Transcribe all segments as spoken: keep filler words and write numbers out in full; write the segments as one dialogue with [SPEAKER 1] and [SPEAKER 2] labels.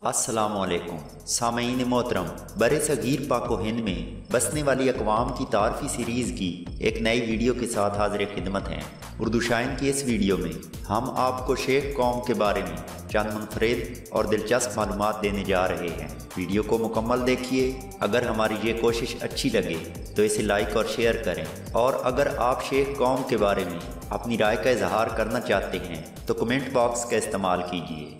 [SPEAKER 1] अस्सलाम वालेकुम सामईन मोहतरम। बर सगीर पाक हिंद में बसने वाली अकवाम की तारफ़ी सीरीज़ की एक नई वीडियो के साथ हाज़िर खिदमत हैं। उर्दू शाइन की इस वीडियो में हम आपको शेख कौम के बारे में चंद मुनफरिद और दिलचस्प मालूमात देने जा रहे हैं। वीडियो को मुकम्मल देखिए। अगर हमारी ये कोशिश अच्छी लगे तो इसे लाइक और शेयर करें, और अगर आप शेख कौम के बारे में अपनी राय का इजहार करना चाहते हैं तो कमेंट बॉक्स का इस्तेमाल कीजिए।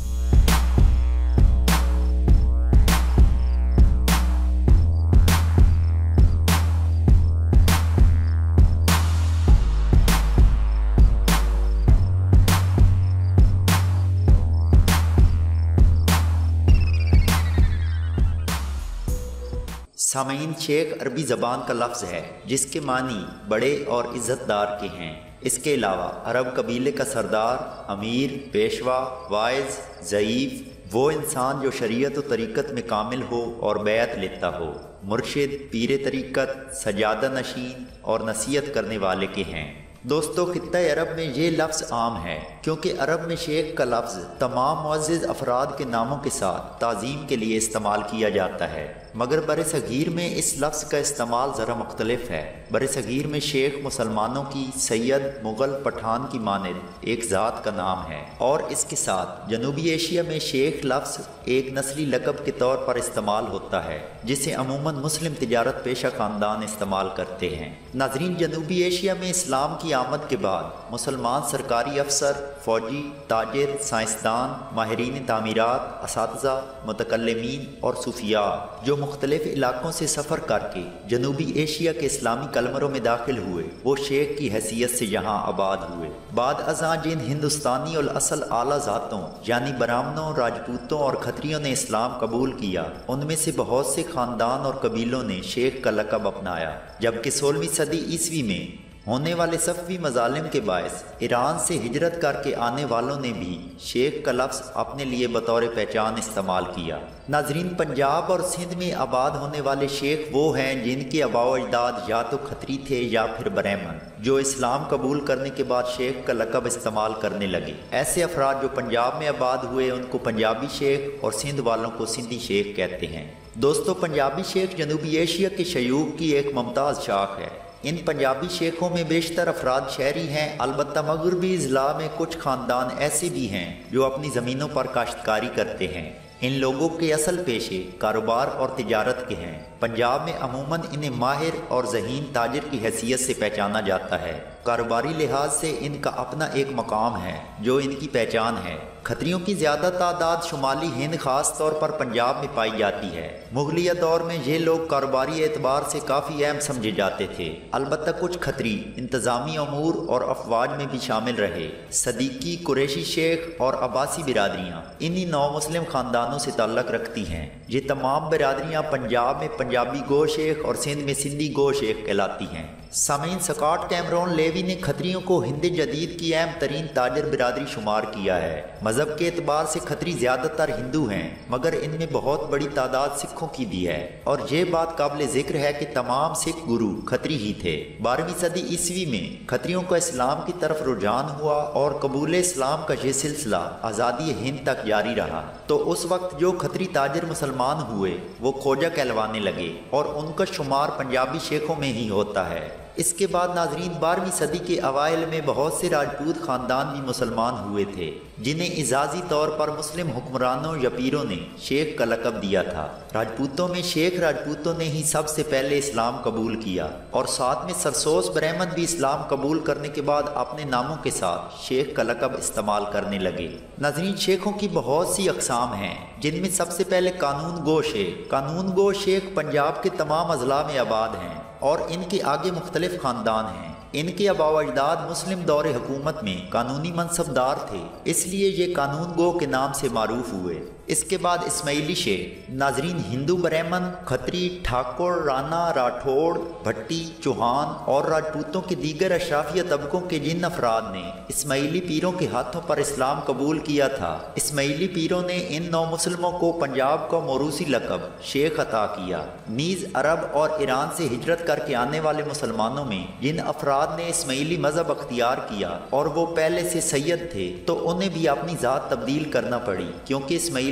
[SPEAKER 1] सामईन, शेख अरबी ज़बान का लफ्ज़ है जिसके मानी बड़े और इज़्ज़तदार के हैं। इसके अलावा अरब कबीले का सरदार, अमीर, पेशवा, वाइज़, ज़ईफ़, वो इंसान जो शरीयत व तरीक़त में कामिल हो और बैत लेता हो, मुर्शिद, पीर तरीक़त, सजादा नशीन और नसीहत करने वाले के हैं। दोस्तों, खित्ता अरब में ये लफ्ज़ आम है क्योंकि अरब में शेख का लफ्ज़ तमाम मुअज़्ज़िज़ अफराद के नामों के साथ ताज़ीम के लिए इस्तेमाल किया जाता है, मगर बर सगीर में इस लफ्ज़ का इस्तेमाल ज़रा मुख्तलिफ है। बर सगीर में शेख मुसलमानों की सैयद, मुग़ल, पठान की मानद एक ज़ात का नाम है, और इसके साथ जनूबी एशिया में शेख लफ्ज़ एक नस्ली लक़ब के तौर पर इस्तेमाल होता है जिसे अमूमन मुस्लिम तिजारत पेशा ख़ानदान इस्तेमाल करते हैं। नाज़रीन, जनूबी एशिया में इस्लाम की आमद के बाद मुसलमान सरकारी अफसर, फ़ौजी, ताजिर, साइंसदान, माहिरीन तामीरात, असातिज़ा, मुतकल्लिमीन और सूफिया जो मुख्तलिफ इलाकों से सफ़र करके जनूबी एशिया के इस्लामी कलमरों में दाखिल हुए, वो शेख की हैसियत से यहाँ आबाद हुए। बाद अज़ां जिन हिंदुस्तानी और असल आला ज़ातों यानी ब्राह्मणों, राजपूतों और खत्रियों ने इस्लाम कबूल किया, उनमें से बहुत से ख़ानदान और कबीलों ने शेख का लक़ब अपनाया, जबकि सोलहवीं सदी ईस्वी में होने वाले सफ़वी मज़ालिम के बायस ईरान से हिजरत करके आने वालों ने भी शेख का लफ्ज़ अपने लिए बतौर पहचान इस्तेमाल किया। नाज़रीन, पंजाब और सिंध में आबाद होने वाले शेख वो हैं जिनके आबाओ अजदाद या तो खत्री थे या फिर ब्राह्मण, जो इस्लाम कबूल करने के बाद शेख का लक़ब इस्तेमाल करने लगे। ऐसे अफराद जो पंजाब में आबाद हुए उनको पंजाबी शेख और सिंध वालों को सिंधी शेख कहते हैं। दोस्तों, पंजाबी शेख जनूबी एशिया के शयूख की एक मुमताज़ शाख है। इन पंजाबी शेखों में बेशतर अफराद शहरी हैं, अलबत्ता मगरबी अज़ला में कुछ ख़ानदान ऐसे भी हैं जो अपनी ज़मीनों पर काश्तकारी करते हैं। इन लोगों के असल पेशे कारोबार और तिजारत के हैं। पंजाब में अमूमन इन्हें माहिर और ज़हीन ताजिर की हैसियत से पहचाना जाता है। कारोबारी लिहाज से इनका अपना एक मकाम है जो इनकी पहचान है। खत्रियों की ज़्यादा तादाद शुमाली हिंद ख़ास तौर पर पंजाब में पाई जाती है। मुगलिया दौर में ये लोग कारोबारी एतबार से काफ़ी अहम समझे जाते थे, अलबत्ता कुछ खत्री इंतज़ामी अमूर और अफवाज में भी शामिल रहे। सदीकी, कुरैशी शेख और अब्बासी बिरादरियाँ इन्हीं नौ मुस्लिम ख़ानदानों से ताल्लुक़ रखती हैं। ये तमाम बिरादरियाँ पंजाब में पंजाबी गो शेख और सिंध में सिंधी गो शेख कहलाती हैं। सामीन, स्कॉट कैमरून लेवी ने खत्रियों को हिंद जदीद की अहम तरीन ताजर बिरादरी शुमार किया है। मज़हब के एतबार से खत्री ज़्यादातर हिंदू हैं, मगर इनमें बहुत बड़ी तादाद सिखों की भी है, और ये बात काबिल ज़िक्र है कि तमाम सिख गुरु खत्री ही थे। बारहवीं सदी ईस्वी में खत्रियों का इस्लाम की तरफ रुझान हुआ और कबूल इस्लाम का ये सिलसिला आज़ादी हिंद तक जारी रहा। तो उस वक्त जो खत्री ताजर मुसलमान हुए वो खोजा कहलवाने लगे और उनका शुमार पंजाबी शेखों में ही होता है। इसके बाद नाजरीन, बारहवीं सदी के अवाइल में बहुत से राजपूत ख़ानदान भी मुसलमान हुए थे जिन्हें इजाज़ी तौर पर मुस्लिम हुक्मरानों या पीरों ने शेख का लक़ब दिया था। राजपूतों में शेख राजपूतों ने ही सबसे पहले इस्लाम कबूल किया, और साथ में सरसोस ब्राह्मण भी इस्लाम कबूल करने के बाद अपने नामों के साथ शेख का लक़ब इस्तेमाल करने लगे। नाजरीन, शेखों की बहुत सी अक़साम हैं, जिनमें सबसे पहले कानून गो शेख। कानून गो शेख पंजाब के तमाम अज़ला में आबाद हैं और इनके आगे मुख्तलिफ ख़ानदान हैं। इनके आबाओ अजदाद मुस्लिम दौर हुकूमत में कानूनी मनसबदार थे, इसलिए ये कानून गो के नाम से मारूफ हुए। इसके बाद इस्माइली शेख। नाजरीन, हिंदू ब्राह्मण, खत्री, ठाकुर, राणा, राठौड़, भट्टी, चौहान और राजपूतों के दीगर अशराफिया तबकों के जिन अफराद ने इस्माइली पीरों के हाथों पर इस्लाम कबूल किया था, इस्माइली पीरों ने इन नौ मुसलमों को पंजाब का मौरूसी लक़ब शेख अता किया। नीज़ अरब और ईरान से हिजरत करके आने वाले मुसलमानों में जिन अफराद ने इस्माइली मज़हब अख्तियार किया और वो पहले से सैयद थे, तो उन्हें भी अपनी ज़ात तब्दील करना पड़ी, क्योंकि इस्माइली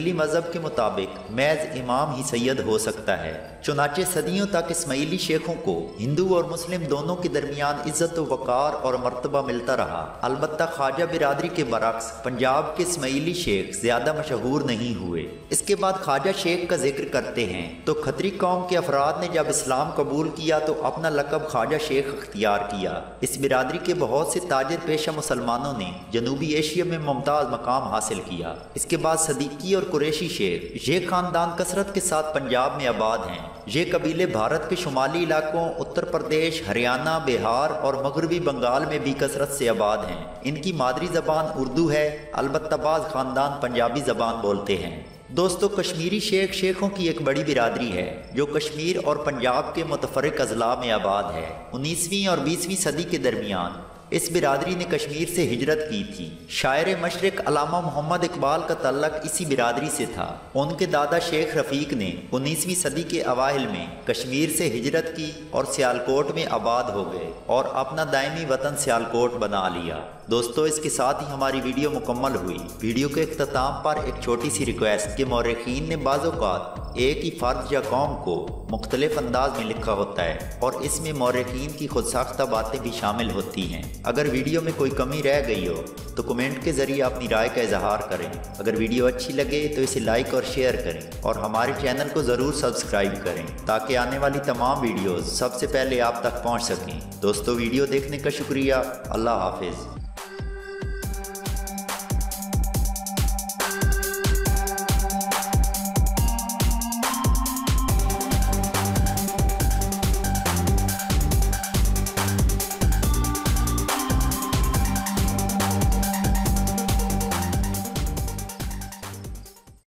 [SPEAKER 1] اسماعیلی مذہب کے مطابق محض امام ہی سید ہو سکتا ہے۔ چنانچہ صدیوں تک اسماعیلی شیخوں کو ہندو اور مسلم دونوں کے درمیان عزت و وقار اور مرتبہ ملتا رہا۔ البتہ خواجہ برادری کے برعکس پنجاب کے اسماعیلی شیخ زیادہ مشہور نہیں ہوئے۔ اس کے بعد خواجہ شیخ کا ذکر کرتے ہیں تو کھتری قوم کے افراد نے جب اسلام قبول کیا تو اپنا لقب خواجہ شیخ اختیار کیا۔ اس برادری کے بہت سے تاجر پیشہ مسلمانوں نے جنوبی ایشیا میں ممتاز مقام حاصل کیا۔ اس کے بعد صدیقی اور قریشی شیخ یہ خاندان کثرت کے ساتھ پنجاب میں آباد ہیں۔ یہ قبیلے بھارت کے شمالی علاقوں اتر پردیش، ہریانہ، بہار اور مغربی بنگال میں بھی کثرت سے آباد ہیں۔ ان کی مادری زبان اردو ہے، البتہ بعض خاندان پنجابی زبان بولتے ہیں۔ دوستو، کشمیری شیخ شیخوں کی ایک بڑی برادری ہے جو کشمیر اور پنجاب کے متفرق اضلاع میں آباد ہے۔ انیسویں اور بیسویں صدی کے درمیان اس برادری نے کشمیر سے ہجرت کی تھی۔ شاعر مشرق علامہ محمد اقبال کا تعلق اسی برادری سے تھا۔ ان کے دادا شیخ رفیق نے انیسویں صدی کے اوائل میں کشمیر سے ہجرت کی اور سیالکوٹ میں آباد ہو گئے اور اپنا دائمی وطن سیالکوٹ بنا لیا۔ دوستو، اس کے ساتھ ہی ہماری ویڈیو مکمل ہوئی۔ ویڈیو کے اختتام پر ایک چھوٹی سی ریکویسٹ کہ مورخین نے بعض اوقات ایک ہی فرد یا قوم کو مختلف انداز میں لکھا ہوتا ہے اور اس میں مورخین کی خود ساختہ باتیں بھی شامل ہوتی ہیں۔ اگر ویڈیو میں کوئی کمی رہ گئی ہو تو کمنٹ کے ذریعے اپنی رائے کا اظہار کریں۔ اگر ویڈیو اچھی لگے تو اسے لائک اور شیئر کریں اور ہمارے چینل کو ضرور سبسکرائب کریں تاکہ آنے والی تمام ویڈیوز سب سے پہلے آپ تک پہنچ سکیں۔ دوستو، ویڈیو دیکھنے کا شکریہ۔ اللہ حافظ۔